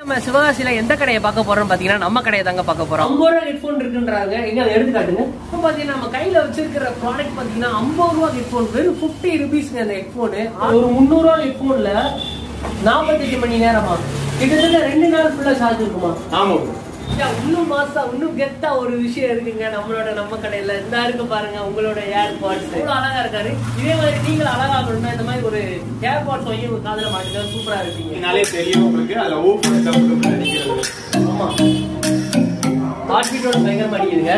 நம்ம சிவகாசியில எந்த கடையை பார்க்க போறோம் பாத்தீங்கன்னா நம்ம கடையை தாங்க பார்க்க போறோம். 50 ரூபா ஹெட்போன் இருக்குன்றாங்க. எங்க அதை எடுத்து காட்டுங்க. இப்போ பாத்தீங்கன்னா நம்ம கையில வச்சிருக்கிற ப்ராடக்ட் பாத்தீங்கன்னா 50 ரூபா ஹெட்போன், வெறும் 50 ரூபீஸ்ங்க. அந்த ஹெட்போன் ஒரு 300 ரூபா ஹெட்போன்ல 48 மணி நேரமா கிட்டத்தட்ட 2 நாள் ஃபுல்லா சார்ஜ் இருக்குமா? ஆமா. இன்னும் மாசா இன்னும் கெத்தா ஒரு விஷயம் இருக்குங்க நம்ம கடையில. இந்த இருக்கு பாருங்க உங்களோட ஏர்பாட்ஸ். இவ்வளவு அழகா இருக்காரு. இதே மாதிரி நீங்க அழகா இருக்கணும்னா இந்த மாதிரி ஒரு ஏர்பாட்ஸ் வாங்கி ஒரு காதுல மாட்டுங்க, சூப்பரா இருப்பீங்க. நாளே தெரியும் உங்களுக்கு. அதுல ஓபன் ஆமா ஹார்ட் பீட்டோட பயங்கரமா அடிக்குதுங்க.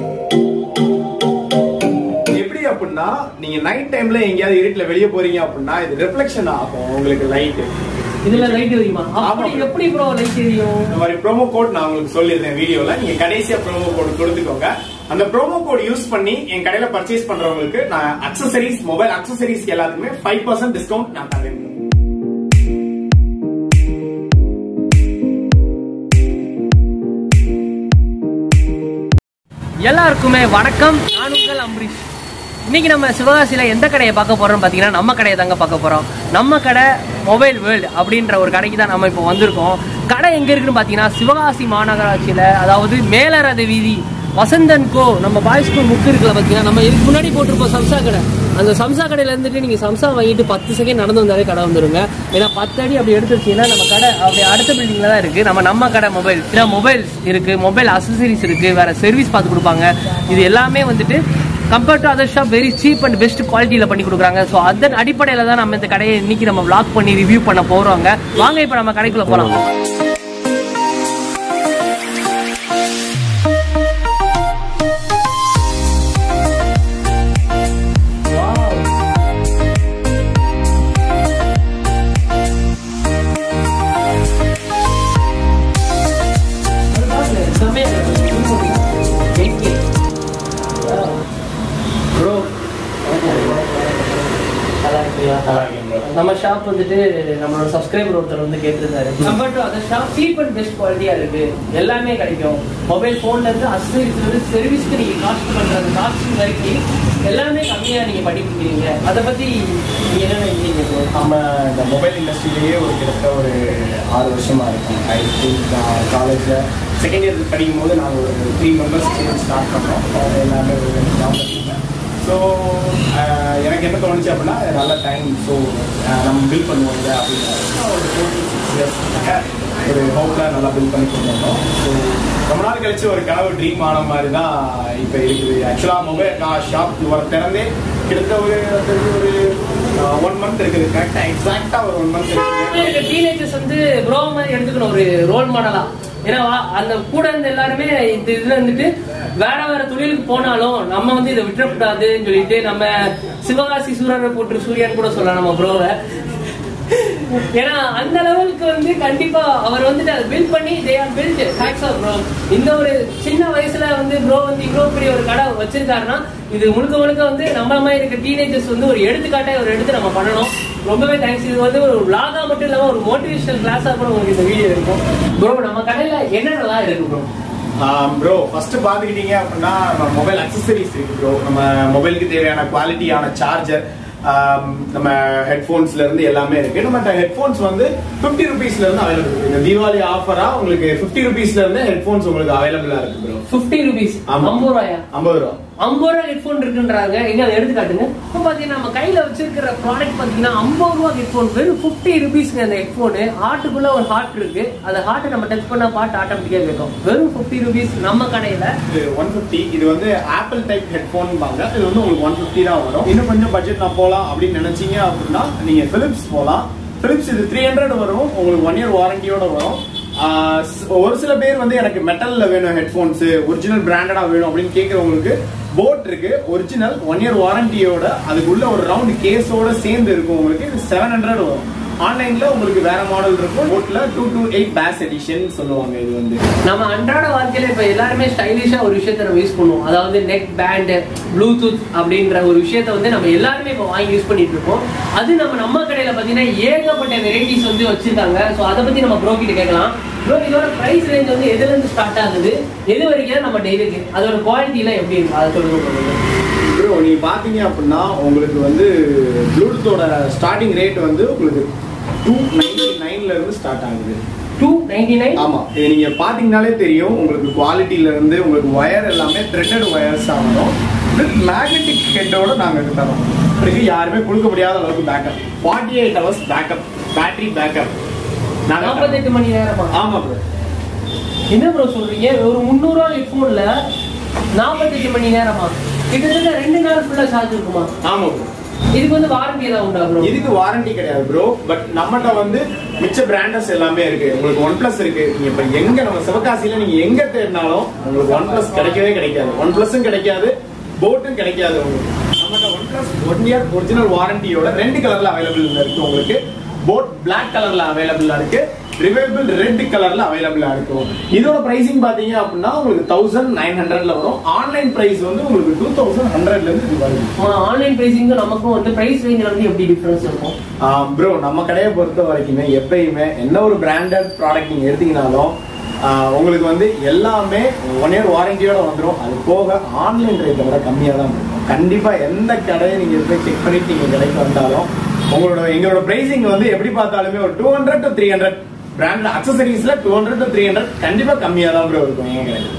எப்படி அப்படின்னா நீங்க நைட் டைம்ல எங்கேயாவது இருட்டுல வெளியே போறீங்க அப்படின்னா இது ரிஃப்ளெக்ஷன் ஆகும் உங்களுக்கு லைட். இதுல லைட் எரியுமா? அப்படி எப்படி ப்ரோ லைட் எரியும்? இந்த மாதிரி ப்ரோமோ கோட் நான் உங்களுக்கு சொல்லிருந்தேன் வீடியோல. நீங்க கடைசியா ப்ரோமோ கோட் கொடுத்துக்கோங்க. அந்த ப்ரோமோ கோட் யூஸ் பண்ணி என் கடையில பர்ச்சேஸ் பண்றவங்களுக்கு நான் அக்சசரிஸ், மொபைல் அக்சசரிஸ் எல்லாத்துக்குமே 5% டிஸ்கவுண்ட் நான் தரேன். எல்லாருக்குமே வணக்கம். நான் உங்கள் அம்பரீஷ். இன்னைக்கு நம்ம சிவகாசியில எந்த கடையை பார்க்க போறோம் பாத்தீங்கன்னா நம்ம கடையை தாங்க பார்க்க போறோம். நம்ம கடை மொபைல் வேர்ல்டு அப்படின்ற ஒரு கடைக்கு தான் நம்ம இப்போ வந்திருக்கோம். கடை எங்க இருக்குன்னு பாத்தீங்கன்னா சிவகாசி மாநகராட்சியில, அதாவது மேலரத வீதி வசந்தன் கோ நம்ம பாய்ஸ் ஸ்கூல் முக்கு இருக்குல்ல பாத்தீங்கன்னா, நம்ம இதுக்கு முன்னாடி போட்டிருப்போம் சம்சா கடை. அந்த சம்சா கடையில இருந்துட்டு நீங்க சம்சா வாங்கிட்டு 10 செகண்ட் நடந்து வந்தாலே கடை வந்துருங்க. ஏன்னா 10 அடி அப்படி எடுத்து வச்சீங்கன்னா நம்ம கடை அப்படி அடுத்த பில்டிங்ல தான் இருக்கு. நம்ம கடை மொபைல்ஸ் இருக்கு, மொபைல் அக்சசரிஸ் இருக்கு, வேற சர்வீஸ் பார்த்து கொடுப்பாங்க. இது எல்லாமே வந்துட்டு compared to other shop very cheap and best குவாலிட்டியில பண்ணி கொடுக்குறாங்க. ஸோ அதன் அடிப்படையில தான் நம்ம இந்த கடையை இன்னைக்கு நம்ம vlog பண்ணி ரிவ்யூ பண்ண போறோங்க. வாங்க இப்போ நம்ம கடைக்குள்ள போலாம். நம்ம ஷாப் வந்துட்டு நம்மளோட சப்ஸ்கிரைபர் ஒருத்தர் வந்து கேட்டிருந்தாரு, compared to other shop cheap and best குவாலிட்டியா இருக்கு, எல்லாமே கிடைக்கும். மொபைல் போன்ல இருந்து அக்சசரிஸ்ல இருந்து சர்வீஸ்க்கு நீங்க காஸ்ட் பண்றது காஸ்ட் வரைக்கும் எல்லாமே கம்மியா நீங்க பண்ணி கொடுக்குறீங்க. அதை பத்தி நீங்க என்ன நினைக்கிறீங்க? நம்ம இந்த மொபைல் இண்டஸ்ட்ரியிலேயே ஒரு கிட்டத்தட்ட ஒரு 6 வருஷமா இருக்கும். காலேஜ்ல செகண்ட் இயர் படிக்கும் போது நாங்கள் ஒரு 3 மெம்பர்ஸ் ஸ்டார்ட் பண்ணோம். எல்லாமே ஒரு ஸோ எனக்கு என்ன தோணுச்சு அப்படின்னா நல்ல டைம். ஸோ நம்ம பில் பண்ணுவோங்க அப்படின்னா ஒரு 4-6 இயர்ஸ் ஒரு ஹோப்பில் நல்லா பில் பண்ணி கொடுத்தோம். ஸோ ரொம்ப நாள் கழிச்சு ஒரு கனவு ட்ரீம் ஆன மாதிரி தான் இப்போ இருக்குது. ஆக்சுவலாக மொபைல் நான் ஷாப் ஒரு திறந்தே கிட்டத்தட்ட ஒரு 1 மந்த் இருக்குது. கரெக்டாக எக்ஸாக்டாக ஒரு 1 மந்த் இருக்குது. டீனேஜர்ஸ் வந்து ப்ரோ மாதிரி எடுத்துக்கணும் ஒரு ரோல் மாடலா. ஏன்னா அந்த கூட இருந்த எல்லாருமே இதுல வந்துட்டு வேற தொழிலுக்கு போனாலும் நம்ம வந்து இதை விட்டுறக்கூடாதுன்னு சொல்லிட்டு நம்ம சிவகாசி சூரியனை போட்டு சூரியன் கூட சொல்லலாம் நம்ம ப்ரோவை. ஏன்னா அந்த லெவலுக்கு வந்து கண்டிப்பா அவர் வந்துட்டு அதை பில்ட் பண்ணி ப்ரோ இந்த ஒரு சின்ன வயசுல வந்து ப்ரோ வந்து இவ்வளவு பெரிய ஒரு கடை வச்சிருக்காருன்னா இது முழுக்க வந்து நம்ம மாதிரி இருக்க டீனேஜர்ஸ் வந்து ஒரு எடுத்துக்காட்டை ஒரு எடுத்து நம்ம பண்ணணும். ரொம்பவே தேங்க்ஸ். இது வந்து ஒரு vlog-ஆ மட்டும் இல்லாம ஒரு மோட்டிவேஷனல் கிளாஸா கூட உங்களுக்கு இந்த வீடியோ இருக்கும். ப்ரோ நம்ம கடையில என்னென்னலாம் இருக்கு ப்ரோ? ப்ரோ ஃபர்ஸ்ட் பாத்துக்கிட்டீங்க அப்படின்னா நம்ம மொபைல் அக்சசரிஸ் இருக்கு ப்ரோ. நம்ம மொபைலுக்கு தேவையான குவாலிட்டியான சார்ஜர், நம்ம ஹெட்போன்ஸ்ல இருந்து எல்லாமே இருக்கு. நம்ம ஹெட்போன்ஸ் வந்து 50 ரூபீஸ்ல இருந்து அவைலபிள் இருக்கு. இந்த தீபாவளி ஆஃபரா உங்களுக்கு 50 ரூபீஸ்ல இருந்து ஹெட்போன்ஸ் உங்களுக்கு அவைலபிளா இருக்கு ப்ரோ. 50 ரூபீஸ்? 50 ரூபாயா? 50 ரூபா. 50 ரூபா ஹெட்போன் இருக்குன்றாங்க. எங்க அதை எடுத்து காட்டுங்க. இப்போ பாத்தீங்கன்னா நம்ம கையில வச்சிருக்கிற ப்ராடக்ட் பாத்தீங்கன்னா 50 ரூபா ஹெட்போன், வெறும் 50 ரூபீஸ்ங்க. அந்த ஹெட்போனு ஹார்ட்டுக்குள்ள ஒரு ஹார்ட் இருக்கு. அந்த ஹார்ட்டை நம்ம டச் பண்ணா பாட்டு ஆட்டோமேட்டிக்கா கேட்கும். வெறும் 50 ரூபீஸ் நம்ம கடையில. 150. இது வந்து ஆப்பிள் டைப் ஹெட்போன் பாங்க. இது வந்து உங்களுக்கு 150 தான் வரும். இன்னும் கொஞ்சம் பட்ஜெட் நான் போலாம் அப்படின்னு நினைச்சீங்க அப்படின்னா நீங்க பிலிப்ஸ் போலாம். பிலிப்ஸ் இது 300 வரும். உங்களுக்கு 1 இயர் வாரண்டியோட வரும். ஒரு சில பேர் வந்து எனக்கு மெட்டல்ல வேணும் ஹெட்போன்ஸ், ஒரிஜினல் பிராண்டடா வேணும் அப்படின்னு கேட்கறவங்களுக்கு போட் இருக்கு. ஒரிஜினல் 1 இயர் வாரண்டியோட அதுக்குள்ள ஒரு ரவுண்ட் கேஸோட சேர்ந்து இருக்கும். உங்களுக்கு இது 700 வரும். ஆன்லைன்ல உங்களுக்கு வேற மாடல் இருக்கும். போட்ல 228 பேஸ் எடிஷன் சொல்லுவாங்க. இது வந்து நம்ம அன்றாட வாழ்க்கையில இப்ப எல்லாருமே ஸ்டைலிஷா ஒரு விஷயத்தை நம்ம யூஸ் பண்ணுவோம். அதாவது நெக் பேண்ட், ப்ளூடூத் அப்படின்ற ஒரு விஷயத்த வந்து நம்ம எல்லாருமே இப்ப வாங்கி யூஸ் பண்ணிட்டு இருக்கோம். அது நம்ம கடையில பாத்தீங்கன்னா ஏகப்பட்ட வெரைட்டிஸ் வந்து வச்சிருக்காங்க. ஸோ அதை பத்தி நம்ம ப்ரோ கிட்ட கேட்கலாம். ப்ரோ இதோட பிரைஸ் ரேஞ்ச் வந்து எதுல இருந்து ஸ்டார்ட் ஆகுது, எது வரைக்கும் நம்ம டெய்லிக்கு, அதோட குவாலிட்டி எல்லாம் எப்படி இருக்கும் அதை சொல்லுங்க. ப்ரோ நீங்க பாத்தீங்க அப்படின்னா உங்களுக்கு வந்து ப்ளூடூத்தோட ஸ்டார்டிங் ரேட் வந்து உங்களுக்கு 299 இருந்து ஸ்டார்ட் ஆகுது. 299. ஆமா, இது நீங்க பாத்தீங்கன்னாலே தெரியும் உங்களுக்கு குவாலிட்டில இருந்து உங்களுக்கு வயர் எல்லாமே த்ரெட்டட் வயர்ஸ் ஆகும். வித் மேக்னெட்டிக் ஹெட்டோட நாங்க தரோம். இதுக்கு யாருமே கொடுக்க முடியாத அளவுக்கு backup, 48 hours backup, battery backup. 48 மணி நேரமா? ஆமா ப்ரோ. என்ன ப்ரோ சொல்றீங்க? ஒரு 300 ரூபாய் ஹெட்ஃபோன்ல 48 மணி நேரமா? கிட்டத்தட்ட 2 நாள் ஃபுல்லா சார்ஜ் இருக்குமா? ஆமா ப்ரோ. இதுக்கு வந்து வாரண்டி ஏதாவது உண்டா ப்ரோ? இதுக்கு வாரண்டி கிடையாது ப்ரோ. பட் நம்மகிட்ட வந்து மிச்ச பிராண்டஸ் எல்லாமே இருக்கு. உங்களுக்கு OnePlus இருக்கு. நீங்க இப்ப எங்க நம்ம சிவகாசியில நீங்க எங்க தேடினாலும் உங்களுக்கு OnePlus கிடைக்கவே கிடைக்காது. OnePlusம் கிடைக்காது, போட்டும் கிடைக்காது. உங்களுக்கு நம்மகிட்ட OnePlus 1 year ஒரிஜினல் வாரண்டியோட 2 கலர்ல அவைலபிள் இருக்கு. உங்களுக்கு போட் பிளாக் கலர்ல அவைலபிளா இருக்கு, ரிவைபிள் ரெட் கலர்ல அவைலபிளா இருக்கும். இதோட பிரைசிங் பாத்தீங்க அப்படின்னா உங்களுக்கு 1900ல வரும். ஆன்லைன் பிரைஸ் வந்து உங்களுக்கு 2100ல இருந்து வரும். ஆன்லைன் பிரைசிங் நமக்கும் வந்து பிரைஸ் ரேஞ்ச்ல வந்து எப்படி டிஃபரன்ஸ் இருக்கும்? ப்ரோ, நம்ம கடையை பொறுத்த வரைக்குமே எப்பயுமே என்ன ஒரு பிராண்டட் ப்ராடக்ட் நீங்க எடுத்தீங்கனாலும் உங்களுக்கு வந்து எல்லாமே 1 year வாரண்டியோட வந்துடும். அது போக ஆன்லைன் ரேட்டை விட கம்மியா தான் இருக்கும். கண்டிப்பா எந்த கடையை நீங்க போய் செக் பண்ணிட்டு நீங்க கடைக்கு வந்தாலும் எங்களோட பிரைசிங் வந்து எப்படி பார்த்தாலுமே ஒரு 200 to 300 பிராண்ட் அக்சசரிஸ்ல 200 to 300 கண்டிப்பா கம்மியா தான் ப்ரோ இருக்கும் எங்க கடையில.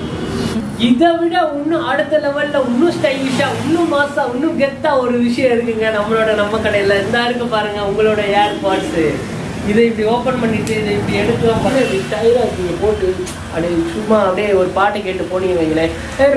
இதை விட இன்னும் அடுத்த லெவல்ல இன்னும் ஸ்டைலிஷா இன்னும் மாசா இன்னும் கெத்தா ஒரு விஷயம் இருக்குங்க நம்ம கடையில. இந்த இருக்கு பாருங்க உங்களோட ஏர்பாட்ஸ். இதை இப்படி ஓபன் பண்ணிட்டு இதை இப்படி எடுக்கலாம் பண்ண இப்படி ஸ்டைலா இருக்கீங்க போட்டு அப்படியே சும்மா அப்படியே ஒரு பாட்டை கேட்டு போனீங்க வைங்களேன்,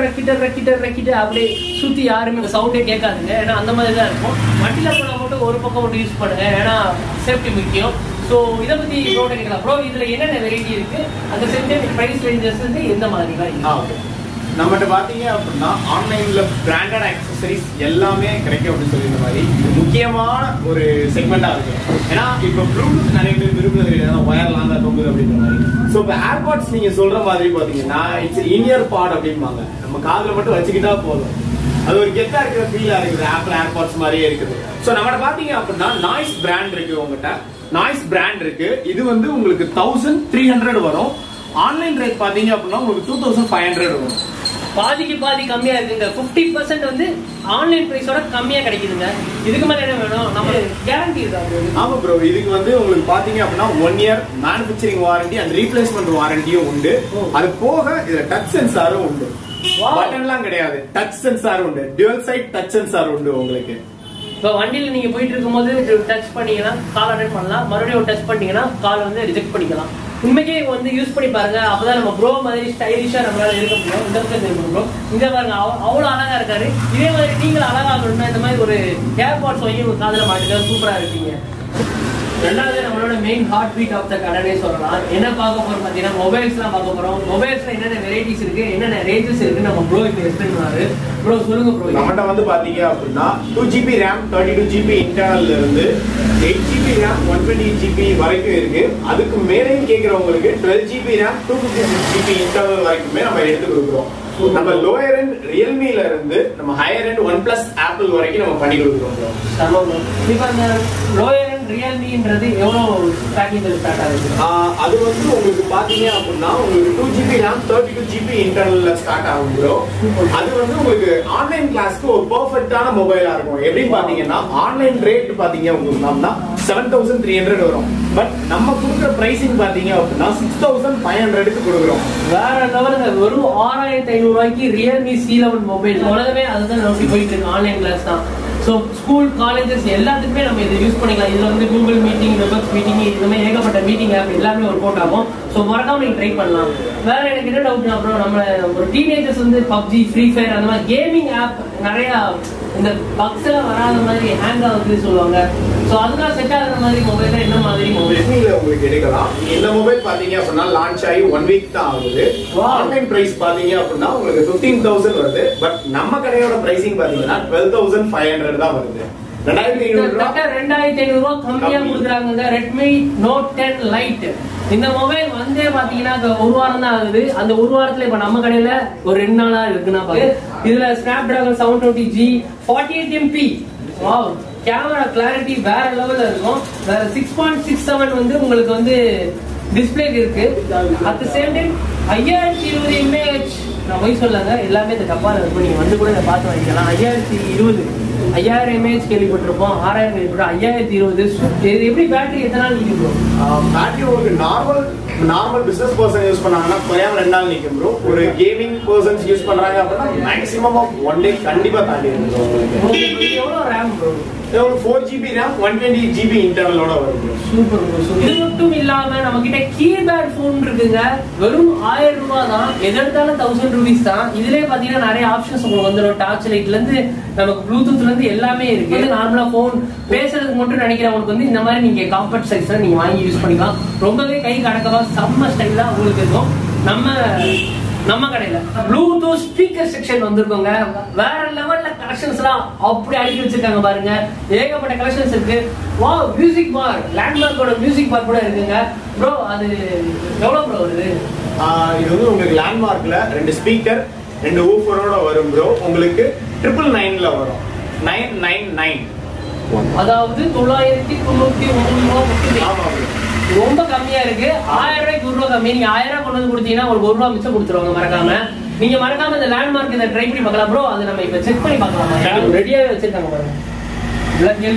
ரக்கிட்ட அப்படியே சுத்தி யாருமே சவுண்டே கேட்காதுங்க. ஏன்னா அந்த மாதிரி தான் இருக்கும். வண்டியில போனா மட்டும் ஒரு பக்கம் மட்டும் யூஸ் பண்ணுங்க, ஏன்னா சேஃப்டி முக்கியம். ஸோ இதை பத்தி ப்ரோட கேட்கலாம். ப்ரோ, இதுல என்னென்ன வெரைட்டி இருக்கு, அந்த சேம் டைம் பிரைஸ் ரேஞ்சஸ் வந்து எந்த மாதிரி? நம்மகிட்ட பாத்தீங்க அப்படின்னா ஆன்லைன்ல பிராண்டட் அக்சசரிஸ் எல்லாமே கிடைக்கும் அப்படின்னு சொல்லி இந்த மாதிரி முக்கியமான ஒரு செக்மெண்டா இருக்கு. ஏன்னா இப்ப ப்ளூடூத் நிறைய பேர் விரும்புறது கிடையாது, ஒயர்லாம் தான் தொங்குது அப்படின்ற மாதிரி. ஸோ இப்போ ஏர்பாட்ஸ் நீங்க சொல்ற மாதிரி பாத்தீங்கன்னா இட்ஸ் இனியர் பாட் அப்படிம்பாங்க. நம்ம காதுல மட்டும் வச்சுக்கிட்டா போதும், அது ஒரு கெத்தா இருக்கிற ஃபீலா இருக்குது. ஆப்பிள் ஏர்பாட்ஸ் மாதிரியே இருக்குது. ஸோ நம்மகிட்ட பாத்தீங்க அப்படின்னா நாய்ஸ் பிராண்ட் இருக்கு. உங்ககிட்ட நாய்ஸ் பிராண்ட் இருக்கு. இது வந்து உங்களுக்கு 1300 வரும். ஆன்லைன் ரேட் பாத்தீங்க அப்படின்னா உங்களுக்கு 2500 வரும். பாதிக்கு பாதி கம்மியா இருக்குங்க. 50% வந்து ஆன்லைன் பிரைஸோட கம்மியா கிடைக்குதுங்க. இதுக்கு மேல என்ன வேணும்? நம்ம கேரண்டி இருக்கா? ஆமா ப்ரோ, இதுக்கு வந்து உங்களுக்கு பாத்தீங்க அப்படின்னா 1 year manufacturing warranty and replacement வாரண்டியும் உண்டு. அது போக இதுல டச் சென்சாரும் உண்டு. பட்டன்லாம் கிடையாது, டச் சென்சார் உண்டு. டுவல் சைட் டச் சென்சார் உண்டு உங்களுக்கு. இப்போ வண்டியில நீங்க போயிட்டு இருக்கும்போது டச் பண்ணீங்கன்னா கால் அட்டெண்ட் பண்ணலாம், மறுபடியும் டச் பண்ணீங்கன்னா கால் வந்து ரிஜெக்ட் பண்ணிக்கலாம். உண்மைக்கே வந்து யூஸ் பண்ணி பாருங்க, அப்பதான் நம்ம ப்ரோ மாதிரி ஸ்டைலிஷா நம்மளால இருக்க முடியும். இந்த பக்கம் இருக்கும் ப்ரோ, இங்க பாருங்க அவ்வளவு அழகா இருக்காரு. இதே மாதிரி நீங்களும் அழகா இருக்கணும்னா இந்த மாதிரி ஒரு ஏர்பாட்ஸ் வாங்கி உங்க காதுல மாட்டுங்க, சூப்பரா இருப்பீங்க. ரெண்டாவது நம்மளோட main heartbeat of the கடைனே சொல்லலாம். என்ன பார்க்க போறோம் பாத்தீங்கன்னா மொபைல்ஸ் எல்லாம் பார்க்க போறோம். மொபைல்ஸ்ல என்னென்ன வெரைட்டிஸ் இருக்கு, என்னென்ன ரேஞ்சஸ் இருக்கு நம்ம ப்ரோ இப்போ எக்ஸ்பிளைன் பண்ணாரு. ப்ரோ சொல்லுங்க ப்ரோ. நம்மகிட்ட வந்து பாத்தீங்க அப்படின்னா 2GB RAM 32GB இன்டர்னல்ல இருந்து 8GB RAM 128GB வரைக்கும் இருக்கு. அதுக்கு மேலேயும் கேட்கறவங்களுக்கு 12GB RAM 256GB இன்டர்னல் வரைக்குமே நம்ம எடுத்து கொடுக்குறோம். நம்ம லோயர் எண்ட் ரியல்மில இருந்து நம்ம ஹையர் எண்ட் OnePlus ஆப்பிள் வரைக்கும் நம்ம பண்ணி கொடுக்குறோம். இப்போ அந்த லோயர் எண்ட் ரியல்மின்றது எவ்வளவு பேக்கேஜ் ஸ்டார்ட் ஆகுது? அது வந்து உங்களுக்கு பாத்தீங்க அப்படின்னா உங்களுக்கு 2GB RAM 32GB இன்டர்னல்ல ஸ்டார்ட் ஆகும் ப்ரோ. அது வந்து உங்களுக்கு ஆன்லைன் கிளாஸ்க்கு ஒரு பெர்ஃபெக்ட்டான மொபைலா இருக்கும். எப்படி பாத்தீங்கன்னா ஆன்லைன் ரேட் பாத்தீங்க அப்படின்னா 7300 வரும். பட் நம்ம கொடுக்குற பிரைசிங் பாத்தீங்க அப்படின்னா 6500க்கு கொடுக்குறோம். வேற லெவலுங்க. வெறும் 6500 ரூபாய்க்கு ரியல்மி C11 மொபைல். உலகமே அதுதான் நோக்கி போயிட்டு இருக்கு, ஆன்லைன் கிளாஸ் தான். ஸோ ஸ்கூல் காலேஜஸ் எல்லாத்துக்குமே நம்ம இதை யூஸ் பண்ணிக்கலாம். இதில் வந்து கூகுள் மீட்டிங், வெப்எக்ஸ் மீட்டிங், இந்த மாதிரி ஏகப்பட்ட மீட்டிங் ஆப் எல்லாமே ஒர்க் அவுட் ஆகும். ஸோ மறக்காம நீங்கள் ட்ரை பண்ணலாம். வேற எனக்கு என்ன டவுட்னா அப்புறம் நம்ம ஒரு டீனேஜர்ஸ் வந்து பப்ஜி, ஃப்ரீ ஃபயர் அந்த மாதிரி கேமிங் ஆப் நிறையா இந்த பக்ஸ் எல்லாம் வராத மாதிரி ஹேங் ஆகுதுன்னு சொல்லுவாங்க. ஸோ அதுதான் செட் ஆகுற மாதிரி மொபைல் என்ன மாதிரி மொபைல் உங்களுக்கு எடுக்கலாம். இந்த மொபைல் பாத்தீங்க அப்படின்னா லான்ச் ஆகி 1 வீக் தான் ஆகுது. ஆன்லைன் பிரைஸ் பாத்தீங்க அப்படின்னா உங்களுக்கு 15,000 வருது. பட் நம்ம கடையோட பிரைசிங் பாத்தீங்கன்னா 12,500 தான் வருது. 2500 ரூபாய் கம்மியா கொடுக்குறாங்க. ரெட்மி நோட் 10 லைட் இந்த மொபைல் வந்தே பாத்தீங்கன்னா ஒரு வாரம் தான் ஆகுது. அந்த ஒரு வாரத்துல இப்ப நம்ம கடையில ஒரு 2 நாளா இருக்குன்னா பாரு. இதுல Snapdragon 720G 48MP. Wow, camera clarity வேற லெவல்ல இருக்கும். வேற 6.67 வந்து உங்களுக்கு வந்து டிஸ்பிளே இருக்கு. At the same time 5020 mAh. நான் போய் சொல்லாங்க, எல்லாமே இந்த டப்பால இருக்கு. நீங்க வந்து கூட இதை பார்த்து வாங்கிக்கலாம். 5020 mAh கேள்விப்பட்டிருப்போம், 6000 கேள்விப்பட்டோம், 5020. இது எப்படி பேட்டரி எத்தனை நாள் நிற்கும்? பேட்டரி உங்களுக்கு normal normal business person use பண்ணாங்கன்னா குறையாம 2 நாள் நிக்கும் ப்ரோ. ஒரு கேமிங் பர்சன்ஸ் யூஸ் பண்றாங்க அப்படின்னா மேக்ஸிமம் ஆஃப் 1 டே கண்டிப்பா தாண்டி இருக்கு உங்களுக்கு. எவ்வளவு RAM ப்ரோ? ஒரு 4GB RAM 120GB இன்டர்னலோட வரும் ப்ரோ. Super bro. இது மட்டும் இல்லாம நம்ம கிட்ட கீபேட் போன் இருக்குங்க. வெறும் 1000 ரூபாய் தான். எது எடுத்தாலும் 1000 ரூபீஸ் தான். இதுலயே பாத்தீங்கன்னா நிறைய ஆப்ஷன்ஸ் உங்களுக்கு வந்துடும். டார்ச் லைட்ல இருந்து நமக்கு ப்ளூடூத்ல இருந்து எல்லாமே இருக்கு. நார்மலா போன் பேசுறதுக்கு மட்டும் நினைக்கிறவங்களுக்கு வந்து இந்த மாதிரி நீங்க காம்பேக்ட் சைஸ்ல நீங்க வாங்கி யூஸ் பண்ணிக்கலாம். ரொம்பவே கை கடக்கவா செம்ம ஸ்டைலா உங்களுக்கு இருக்கும். நம்ம கடையில ப்ளூடூத் ஸ்பீக்கர் செக்ஷன் வந்திருக்கோங்க. வேற லெவல்ல கலெக்ஷன்ஸ் எல்லாம் அப்படி அடிக்கி வச்சிருக்காங்க பாருங்க. ஏகப்பட்ட கலெக்ஷன்ஸ் இருக்கு. வாவ், மியூசிக் பார், லேண்ட்மார்க்கோட மியூசிக் பார் கூட இருக்குங்க ப்ரோ. அது எவ்வளவு ப்ரோ வருது? இது வந்து உங்களுக்கு லேண்ட்மார்க்ல 2 ஸ்பீக்கர் 2 ஊஃபரோட வரும் ப்ரோ. உங்களுக்கு 999ல வரும். 999 அதாவது 999 ரூபாய் மட்டுமே. ஆமா ப்ரோ, ரொம்ப கம்மியா இருக்கு. 1000 ரூபாய்க்கு 1 ரூபா கம்மி. நீங்க 1000 ரூபாய் கொண்டு வந்து கொடுத்தீங்கன்னா ஒரு 1 ரூபா மிச்சம் கொடுத்துருவாங்க. மறக்காம நீங்க மறக்காம இந்த லேண்ட்மார்க் இதை ட்ரை பண்ணி பார்க்கலாம் ப்ரோ. அதை நம்ம இப்ப செக் பண்ணி பார்க்கலாம். ரெடியாவே வச்சிருக்காங்க பாருங்க. எல்லாம் கேள்வி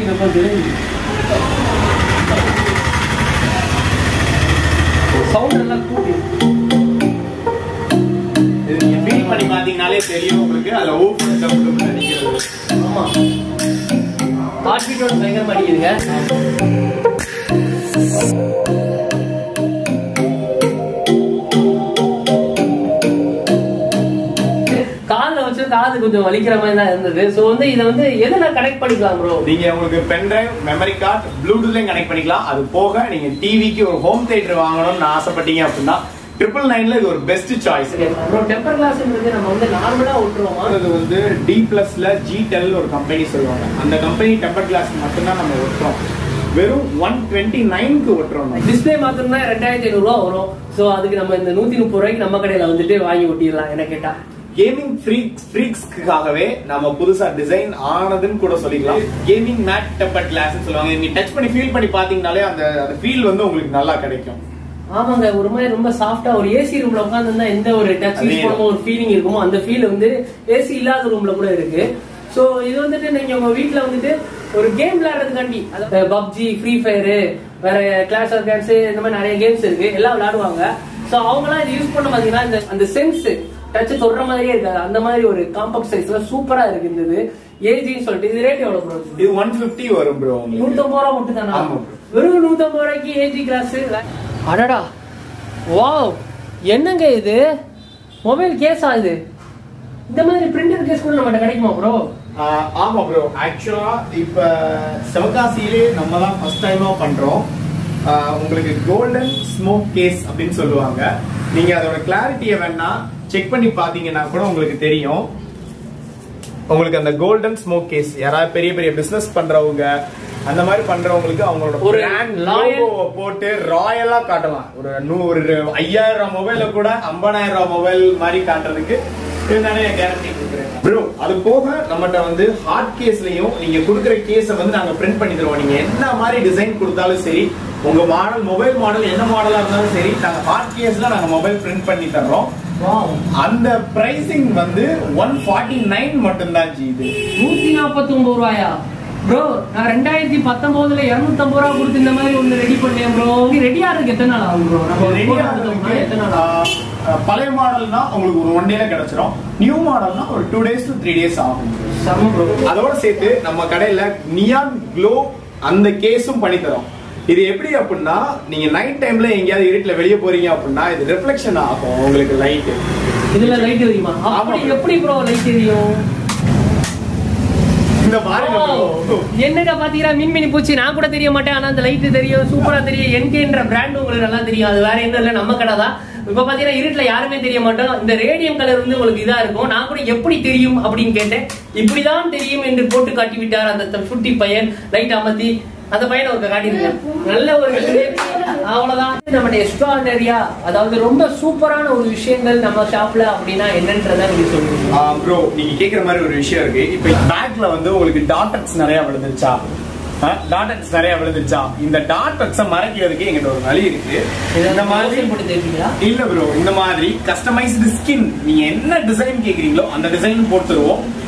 சவுண்ட் நல்லா கூட்டி இது நீங்க ஃபீல் பண்ணி பாத்தீங்கனாலே தெரியும் உங்களுக்கு. அதுல ஊஃபர் சவுண்ட் அடிக்கிறது. ஆமா, ஹார்ட் பீட்டோட பயங்கரமா அடிக்குதுங்க. கால்ல வச்சு காது கொஞ்சம் வலிக்கிற மாதிரி தான் இருந்தது. சோ வந்து இதை வந்து எதுல கனெக்ட் பண்ணிக்கலாம் ப்ரோ? நீங்க உங்களுக்கு பென் டிரைவ், மெமரி கார்டு, ப்ளூடூத்லயும் கனெக்ட் பண்ணிக்கலாம். அது போக நீங்க டிவிக்கு ஒரு ஹோம் தியேட்டர் வாங்கணும்னு ஆசைப்பட்டீங்க அப்படின்னா 999ல இது ஒரு பெஸ்ட் சாய்ஸ். ப்ரோ டெம்பர் கிளாஸ்ன்றது நம்ம வந்து நார்மலா ஒட்டுறோமா? அது வந்து D+ல G10 ஒரு கம்பெனி சொல்லுவாங்க. அந்த கம்பெனி டெம்பர் கிளாஸ் மட்டும் தான் நம்ம ஒட்டுறோம். வெறும் 129க்கு ஒட்டுறோம். டிஸ்பிளே மாத்திரம்னா 2500 ரூபாய் வரும். சோ அதுக்கு நம்ம இந்த 130 ரூபாய்க்கு நம்ம கடையில வந்துட்டு வாங்கி ஒட்டிடலாம். என்ன கேட்டா கேமிங் ஃப்ரீக்ஸ்க்காகவே நம்ம புதுசா டிசைன் ஆனதுன்னு கூட சொல்லிக்கலாம். கேமிங் மேட் டெம்பர் கிளாஸ் சொல்லுவாங்க. நீங்க டச் பண்ணி ஃபீல் பண்ணி பாத்தீங்கனாலே அந்த ஃபீல் வந்து உங்களுக்கு நல்லா கிடைக்கும். ஆமாங்க, ஒரு மாதிரி ரொம்ப சாஃப்டா ஒரு ஏசி ரூம்ல உட்கார்ந்து எந்த ஒரு டச் யூஸ் பண்ணும்போது ஒரு ஃபீலிங் இருக்குமோ அந்த ஃபீல் வந்து ஏசி இல்லாத ரூம்ல கூட இருக்கு. சோ இது வந்துட்டு நீங்க உங்க வீட்டுல வந்துட்டு ஒரு கேம் விளையாடுறதுக்காண்டி பப்ஜி, ஃப்ரீ ஃபயர், வேற கிளாஷ் ஆஃப் கிளான்ஸ், இந்த மாதிரி நிறைய கேம்ஸ் இருக்கு, எல்லாம் விளையாடுவாங்க. சோ அவங்க எல்லாம் இது யூஸ் பண்ண பாத்தீங்கன்னா அந்த சென்ஸ் டச் தொடுற மாதிரியே இருக்காது. அந்த மாதிரி ஒரு காம்பாக்ட் சைஸ்ல சூப்பரா இருக்கு. இந்த ஏஜின்னு சொல்லிட்டு இது ரேட் எவ்வளவு ப்ரோ? இது 150 வரும் ப்ரோ. 150 ரூபா மட்டும் தானா? வெறும் 150 ரூபாய்க்கு ஏஜி கிளாஸ். அடடா, வாவ், என்னங்க இது மொபைல் கேஸா? இது இந்த மாதிரி பிரிண்டர் கேஸ் கூட நம்மகிட்ட கிடைக்குமா ப்ரோ? ஆமா ப்ரோ, ஆக்சுவலா இப்ப சிவகாசியிலே நம்ம தான் ஃபர்ஸ்ட் டைமா பண்றோம். உங்களுக்கு கோல்டன் ஸ்மோக் கேஸ் அப்படின்னு சொல்லுவாங்க. நீங்க அதோட கிளாரிட்டியை வேணா செக் பண்ணி பாத்தீங்கன்னா கூட உங்களுக்கு தெரியும். உங்களுக்கு அந்த கோல்டன் ஸ்மோக் கேஸ் யாராவது பெரிய பெரிய பிசினஸ் பண்றவங்க அந்த மாதிரி பண்றவங்களுக்கு அவங்களோட ஒரு பிராண்ட் லோகோவை போட்டு ராயலா காட்டலாம். ஒரு 5000 மொபைல கூட 50000 மொபைல் மாதிரி காட்டுறதுக்கு நிறைய கேரண்டி கொடுக்குறேன் ப்ரோ. அது போக நம்மகிட்ட வந்து ஹார்ட் கேஸ்லயும் நீங்க கொடுக்குற கேஸை வந்து நாங்க பிரிண்ட் பண்ணி தருவோம். நீங்க என்ன மாதிரி டிசைன் கொடுத்தாலும் சரி, உங்க மாடல் மொபைல் மாடல் என்ன மாடலா இருந்தாலும் சரி, நாங்க ஹார்ட் கேஸ்ல நாங்க மொபைல் பிரிண்ட் பண்ணி தர்றோம். அந்த பிரைசிங் வந்து 149 மட்டும் தான். இது 149 ரூபாயா ப்ரோ? நான் 2019ல 250 ரூபா கொடுத்து இந்த மாதிரி ஒண்ணு ரெடி பண்ணேன் ப்ரோ. ரெடியா இருக்கு எத்தனை நாள் ஆகும் ப்ரோ? பழைய மாடல்னா உங்களுக்கு ஒரு 1 டேல கிடைச்சிரும். நியூ மாடல்னா ஒரு 2 days to 3 days ஆகும். அதோட சேர்த்து நம்ம கடையில நியான் க்ளோ அந்த கேஸும் பண்ணி தரோம். இது எப்படி அப்படின்னா, நீங்க நைட் டைம்ல எங்கயாவது இருட்டுல வெளியே போறீங்க அப்படின்னா இது ரிஃப்ளெக்ஷன் ஆகும் உங்களுக்கு லைட். இதுல லைட் எரியுமா? அப்படி எப்படி ப்ரோ லைட் எரியும்? இந்த பாருங்க என்னடா பாத்தீங்கன்னா மின்மினி பூச்சி. நான் கூட தெரிய மாட்டேன், ஆனா அந்த லைட் தெரியும், சூப்பரா தெரியும். என்கேன்ற பிராண்ட் உங்களுக்கு நல்லா தெரியும். அது வேற என்ன இல்ல, நம்ம கடை தான். இப்ப பாத்தீங்கன்னா இருட்டுல யாருமே தெரிய மாட்டோம். இந்த ரேடியம் கலர் வந்து உங்களுக்கு இதா இருக்கும். நான் கூட எப்படி தெரியும் அப்படின்னு கேட்டேன். இப்படிதான் தெரியும் என்று போட்டு காட்டி விட்டார் அந்த சுட்டி பையன். லைட் அமர்த்தி அந்த பையனை ஒரு காட்டியிருக்கேன். நல்ல ஒரு அவ்வளவுதான். நம்ம எக்ஸ்ட்ராடனரியா, அதாவது ரொம்ப சூப்பரான ஒரு விஷயங்கள் நம்ம ஷாப்ல அப்படின்னா என்னன்றத நீங்க சொல்லுங்க ப்ரோ. நீங்க கேக்குற மாதிரி ஒரு விஷயம் இருக்கு. இப்ப பேக்ல வந்து உங்களுக்கு டாட்டர்ஸ் நிறைய விழுந்துருச்சா? டாட்டர்ஸ் நிறைய விழுந்துருச்சா? இந்த டாட்டர்ஸை மறைக்கிறதுக்கு எங்கிட்ட ஒரு வழி இருக்கு. இந்த மாதிரி இல்ல ப்ரோ, இந்த மாதிரி கஸ்டமைஸ்டு ஸ்கின் நீங்க என்ன டிசைன் கேக்குறீங்களோ அந்த டிசைன் போட்டுருவோம்.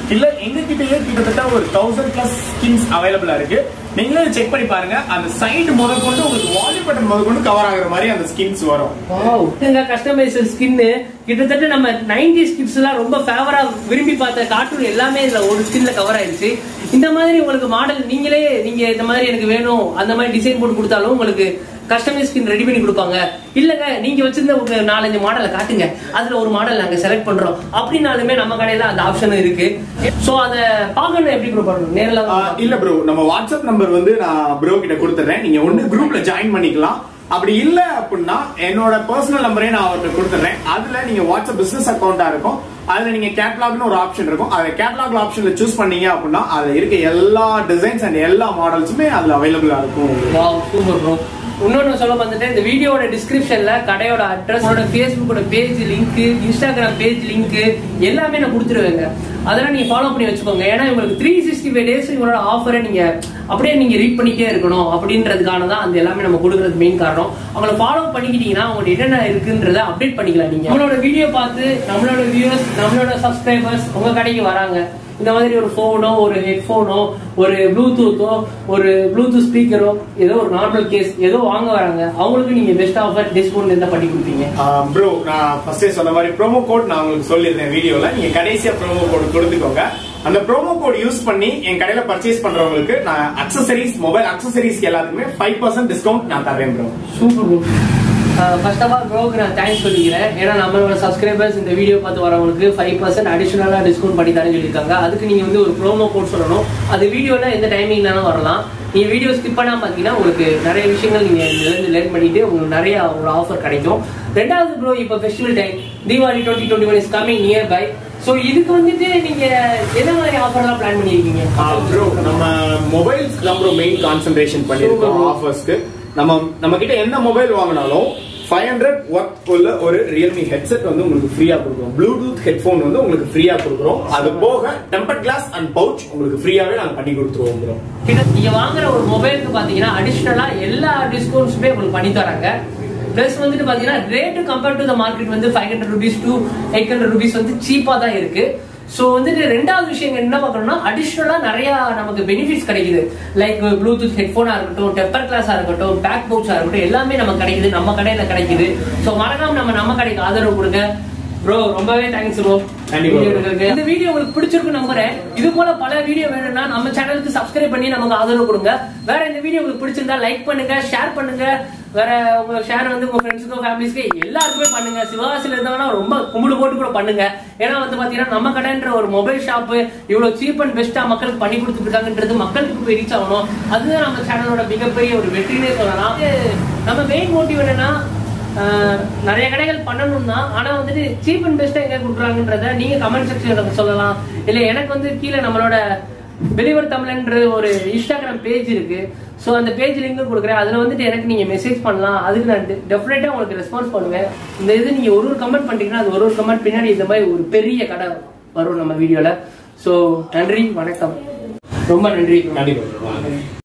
இல்ல எங்க கிட்டயே கிட்டத்தட்ட ஒரு 1000+ ஸ்கின்ஸ் அவைலபிளா இருக்கு. நீங்களே செக் பண்ணி பாருங்க. அந்த சைடு முதற்கொண்டு உங்களுக்கு வால்யூம் பட்டன் முதற்கொண்டு கவர் ஆகுற மாதிரி அந்த ஸ்கின்ஸ் வரும். வாவ், இந்த கஸ்டமைசர் ஸ்கின் கிட்டத்தட்ட நம்ம 90s கிட்ஸ் எல்லாம் ரொம்ப ஃபேவரா விரும்பி பார்த்த கார்ட்டூன் எல்லாமே இதுல ஒரு ஸ்கின்ல கவர் ஆயிடுச்சு. இந்த மாதிரி உங்களுக்கு மாடல் நீங்க இந்த மாதிரி எனக்கு வேணும் அந்த மாதிரி டிசைன் போட்டு கொடுத்தாலும் உங்களுக்கு கஸ்டமைஸ் ஸ்கின் ரெடி பண்ணி கொடுப்பாங்க. இல்லங்க நீங்க வச்சிருந்த ஒரு 4-5 மாடலை காட்டுங்க, அதுல ஒரு மாடல் நாங்க செலக்ட் பண்றோம் அப்படின்னாலுமே நம்ம கடையில அந்த ஆப்ஷன் இருக்கு. சோ அத பாக்கணும் எப்படி ப்ரோ பண்ணணும்? நேர்ல இல்ல ப்ரோ, நம்ம வாட்ஸ்அப் நம்பர் வந்து நான் ப்ரோ கிட்ட கொடுத்துறேன். நீங்க ஒண்ணு குரூப்ல ஜாயின் பண்ணிக்கலாம். அப்படி இல்ல அப்படின்னா என்னோட பர்சனல் நம்பரே நான் அவர்கிட்ட கொடுத்துறேன். அதுல நீங்க வாட்ஸ்அப் பிசினஸ் அக்கௌண்டா இருக்கும், அதுல நீங்க கேட்டலாக்னு ஒரு ஆப்ஷன் இருக்கும். அதை கேட்டலாக் ஆப்ஷன்ல சூஸ் பண்ணீங்க அப்படின்னா அதுல இருக்க எல்லா டிசைன்ஸ் அண்ட் எல்லா மாடல்ஸுமே அதுல அவைலபிளா இருக்கும். Wow, super bro. இன்னொன்னு சொல்ல வந்துட்டு இந்த வீடியோட டிஸ்கிரிப்ஷன்ல கடையோட அட்ரஸ், ஃபேஸ்புக்கோட page link, Instagram page link எல்லாமே நான் கொடுத்துருவேங்க. அதெல்லாம் நீங்க ஃபாலோ பண்ணி வச்சுக்கோங்க. ஏன்னா உங்களுக்கு 365 டேஸ் இவங்களோட ஆஃபரை நீங்க அப்படியே நீங்க ரீட் பண்ணிட்டே இருக்கணும் அப்படின்றதுக்கான தான் அந்த எல்லாமே நம்ம கொடுக்கறது மெயின் காரணம். அவங்கள ஃபாலோ பண்ணிக்கிட்டீங்கன்னா அவங்களோட என்னென்ன இருக்குன்றத அப்டேட் பண்ணிக்கலாம். நீங்க நம்மளோட வீடியோ பார்த்து நம்மளோட வியூவர்ஸ், நம்மளோட சப்ஸ்கிரைபர்ஸ் உங்க கடைக்கு வராங்க. இந்த மாதிரி ஒரு போனோ, ஒரு ஹெட்போனோ, ஒரு ப்ளூடூத்தோ, ஒரு ப்ளூடூத் ஸ்பீக்கரோ, ஏதோ ஒரு நார்மல் கேஸ் ஏதோ வாங்க வராங்க, அவங்களுக்கு நீங்க பெஸ்ட் ஆஃபர் டிஸ்கவுண்ட் என்ன பண்ணி கொடுப்பீங்க? ப்ரோ நான் ஃபர்ஸ்டே சொன்ன மாதிரி ப்ரோமோ கோட் நான் உங்களுக்கு சொல்லியிருந்தேன் வீடியோல. நீங்க கடைசியா ப்ரோமோ கோட் கொடுத்துக்கோங்க. அந்த ப்ரோமோ கோட் யூஸ் பண்ணி என் கடையில பர்ச்சேஸ் பண்றவங்களுக்கு நான் அக்சசரிஸ், மொபைல் அக்சசரிஸ் எல்லாத்துக்குமே 5% டிஸ்கவுண்ட் நான் தரேன் bro. Super bro. First of all ப்ரோக்கு நான் தேங்க்ஸ் சொல்லிக்கிறேன். ஏன்னா நம்மளோட சப்ஸ்கிரைபர்ஸ் இந்த வீடியோ பார்த்து வரவங்களுக்கு 5% அடிஷனலாக டிஸ்கவுண்ட் பண்ணி தரேன்னு சொல்லியிருக்காங்க. அதுக்கு நீங்கள் வந்து ஒரு ப்ரோமோ கோட் சொல்லணும். அது வீடியோவில் எந்த டைமிங்னாலும் வரலாம். நீங்கள் வீடியோ ஸ்கிப் பண்ணாமல் பார்த்தீங்கன்னா உங்களுக்கு நிறைய விஷயங்கள் நீங்கள் இதுலேருந்து லேர்ன் பண்ணிட்டு உங்களுக்கு நிறைய ஒரு ஆஃபர் கிடைக்கும். ரெண்டாவது ப்ரோ, இப்போ festival time Deepavali 2021 is coming near by. So இதுக்கு வந்துட்டு நீங்கள் என்ன மாதிரி ஆஃபர்லாம் பிளான் பண்ணியிருக்கீங்க? ப்ரோ நம்ம மொபைல்ஸ்க்கு தான் ப்ரோ மெயின் கான்சென்ட்ரேஷன் பண்ணியிருக்கோம் ஆஃபர்ஸ்க்கு. நம்ம கிட்ட எந்த மொபைல் வாங்கினாலும் 500 வாட் உள்ள ஒரு ரியல்மி ஹெட்செட் வந்து உங்களுக்கு ஃப்ரீயா கொடுக்குறோம். ப்ளூடூத் ஹெட்போன் வந்து உங்களுக்கு ஃப்ரீயா கொடுக்குறோம். அது போக டெம்பர் கிளாஸ் அண்ட் பவுச் உங்களுக்கு ஃப்ரீயாவே நாங்க பண்ணி கொடுத்துருவோம் ப்ரோ. நீங்க வாங்குற ஒரு மொபைலுக்கு பாத்தீங்கன்னா அடிஷனலா எல்லா டிஸ்கவுண்ட்ஸுமே உங்களுக்கு பண்ணி தராங்க. பிளஸ் வந்துட்டு பாத்தீங்கன்னா rate compared to the market வந்து 500 rupees to 800 rupees வந்து சீப்பா தான் இருக்கு. ஸோ வந்துட்டு ரெண்டாவது விஷயம் என்ன பார்க்கணும்னா அடிஷனலா நிறைய நமக்கு பெனிஃபிட்ஸ் கிடைக்குது. லைக் ப்ளூடூத் ஹெட்போனா இருக்கட்டும், டெம்பர் கிளாஸா இருக்கட்டும், பேக் பவுச்சா இருக்கட்டும், எல்லாமே நமக்கு கிடைக்குது, நம்ம கடையில கிடைக்குது. ஸோ மறக்காம நம்ம கடைக்கு ஆதரவு கொடுங்க ப்ரோ. ரொம்பவே தேங்க்ஸ் ப்ரோ. இந்த வீடியோ உங்களுக்கு பிடிச்சிருக்கு நம்புறேன். இது போல பல வீடியோ வேணும்னா நம்ம சேனலுக்கு சப்ஸ்கிரைப் பண்ணி நமக்கு ஆதரவு கொடுங்க. வேற இந்த வீடியோ உங்களுக்கு பிடிச்சிருந்தா லைக் பண்ணுங்க, ஷேர் பண்ணுங்க. வேற உங்க ஷேர் வந்து உங்க ஃப்ரெண்ட்ஸுக்கும் ஃபேமிலிஸ்க்கு எல்லாருக்குமே பண்ணுங்க. சிவகாசியில இருந்தாங்கன்னா ரொம்ப கும்பிடு போட்டு கூட பண்ணுங்க. ஏன்னா வந்து பாத்தீங்கன்னா நம்ம கடைன்ற ஒரு மொபைல் ஷாப் இவ்வளவு சீப் அண்ட் பெஸ்டா மக்களுக்கு பண்ணி கொடுத்துட்டு இருக்காங்கன்றது மக்களுக்கு போய் ரீச் ஆகணும். அதுதான் நம்ம சேனலோட மிகப்பெரிய ஒரு வெற்றினே சொல்லலாம். நம்ம மெயின் மோட்டிவ் என்னன்னா நிறைய கடைகள் பண்ணணும் தான், ஆனா வந்துட்டு சீப் அண்ட் பெஸ்டா எங்க கொடுக்குறாங்கன்றத நீங்க கமெண்ட் செக்ஷன்ல சொல்லலாம். இல்ல எனக்கு வந்து கீழே நம்மளோட டெலிவர் தமிழ்ன்ற ஒரு இன்ஸ்டாகிராம் பேஜ் இருக்கு. ஸோ அந்த பேஜ் லிங்க் கொடுக்குறேன். அதுல வந்துட்டு எனக்கு நீங்க மெசேஜ் பண்ணலாம். அதுக்கு நான் டெஃபினட்டா உங்களுக்கு ரெஸ்பான்ஸ் பண்ணுவேன். இந்த இது நீங்க ஒரு கமெண்ட் பண்ணிட்டீங்கன்னா அது ஒரு கமெண்ட் பின்னாடி இந்த மாதிரி ஒரு பெரிய கடை வரும் நம்ம வீடியோல. ஸோ நன்றி, வணக்கம், ரொம்ப நன்றி.